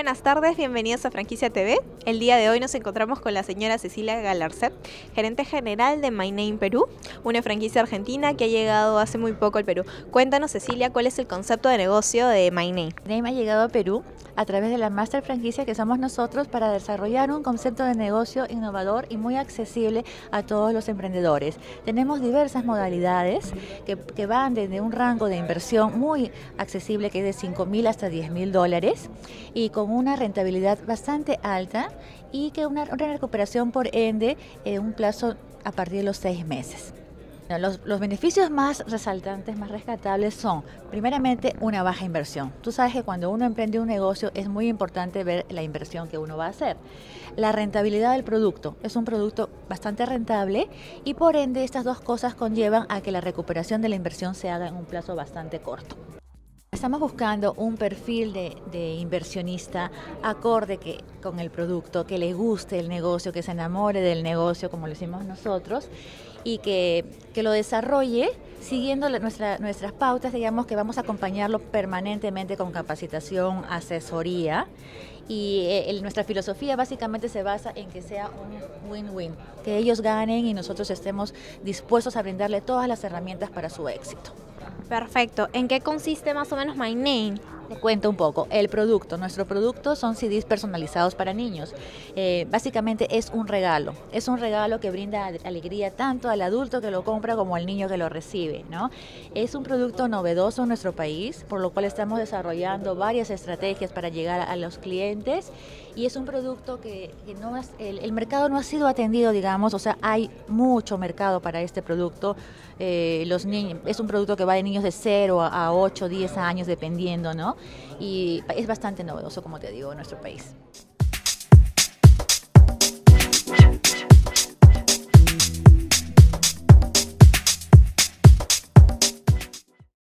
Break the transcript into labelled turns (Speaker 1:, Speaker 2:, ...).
Speaker 1: buenas tardes, bienvenidos a Franquicia TV. El día de hoy nos encontramos con la señora Cecilia Galarcet, gerente general de My Name Perú, una franquicia argentina que ha llegado hace muy poco al Perú. Cuéntanos, Cecilia, ¿cuál es el concepto de negocio de My Name?
Speaker 2: My Name ha llegado a Perú a través de la Master Franquicia que somos nosotros para desarrollar un concepto de negocio innovador y muy accesible a todos los emprendedores. Tenemos diversas modalidades que van desde un rango de inversión muy accesible que es de $5.000 hasta $10.000 y con una rentabilidad bastante alta y que una recuperación por ende en un plazo a partir de los 6 meses. Los beneficios más resaltantes, más rescatables son, primeramente, una baja inversión. Tú sabes que cuando uno emprende un negocio es muy importante ver la inversión que uno va a hacer. La rentabilidad del producto, es un producto bastante rentable y por ende estas dos cosas conllevan a que la recuperación de la inversión se haga en un plazo bastante corto. Estamos buscando un perfil de inversionista acorde con el producto, que le guste el negocio, que se enamore del negocio como lo hicimos nosotros y que lo desarrolle siguiendo nuestras pautas, digamos que vamos a acompañarlo permanentemente con capacitación, asesoría y nuestra filosofía básicamente se basa en que sea un win-win, que ellos ganen y nosotros estemos dispuestos a brindarle todas las herramientas para su éxito.
Speaker 1: Perfecto. ¿En qué consiste más o menos My Name?
Speaker 2: Te cuento un poco. Nuestro producto son CDs personalizados para niños. Básicamente es un regalo que brinda alegría tanto al adulto que lo compra como al niño que lo recibe, ¿no? Es un producto novedoso en nuestro país, por lo cual estamos desarrollando varias estrategias para llegar a los clientes y es un producto que el mercado no ha sido atendido, digamos, o sea, hay mucho mercado para este producto. Los niños, es un producto que va de niños de 0 a 8, 10 años dependiendo, ¿no? Y es bastante novedoso, como te digo, en nuestro país.